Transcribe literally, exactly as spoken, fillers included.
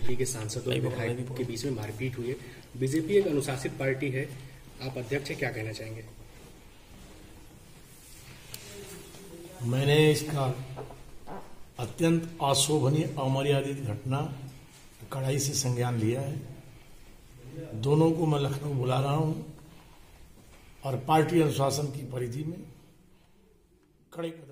BJP के सांसदों और विधायकों के बीच में मारपीट हुई है। बीजेपी एक अनुशासित पार्टी है, आप अध्यक्ष हैं, क्या कहना चाहेंगे? मैंने इसका अत्यंत अशोभनीय अमर्यादित घटना कड़ाई से संज्ञान लिया है। दोनों को मैं लखनऊ बुला रहा हूं और पार्टी अनुशासन की परिधि में कड़े